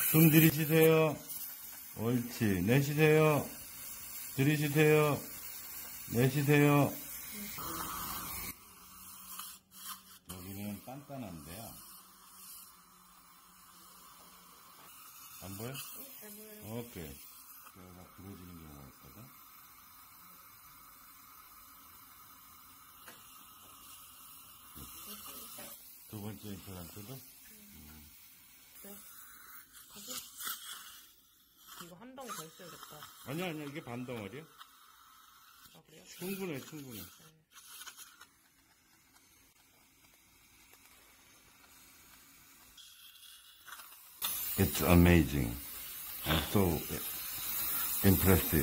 숨 들이쉬세요. 옳지. 내쉬세요. 들이쉬세요. 내쉬세요. 여기는 단단한데요. 안 보여? 오케이. 여기가 부러지는 경우가 있거든. 두 번째 임플란트도? 네. 가지? 이거 한 덩이 더 있어야겠다. 아니야, 이게 반 덩어리야. 아, 그래요? 충분해. It's amazing and so impressive.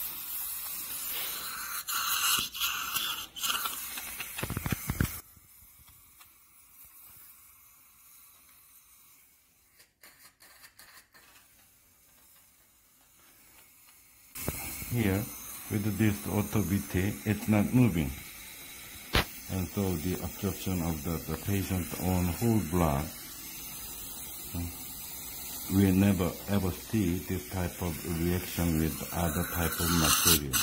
Here, with this auto-BT, it's not moving. And so the absorption of the patient's own whole blood, we never ever see this type of reaction with other type of material.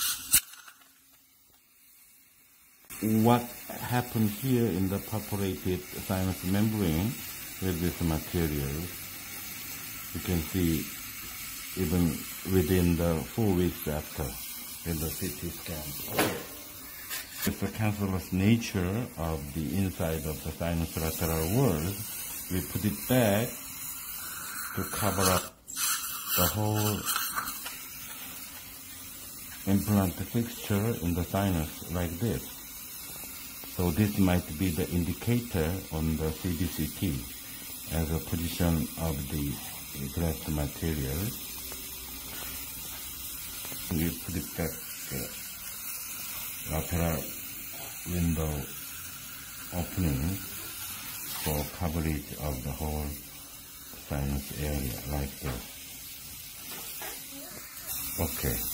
What happened here in the perforated sinus membrane with this material, you can see even within the 4 weeks after in the CT scan. It's the cancerous nature of the inside of the sinus lateral wall. We put it back to cover up the whole implant fixture in the sinus like this. So this might be the indicator on the CBCT as a position of the graft material. We put it back lateral window opening for coverage of the whole sinus area like this. Okay.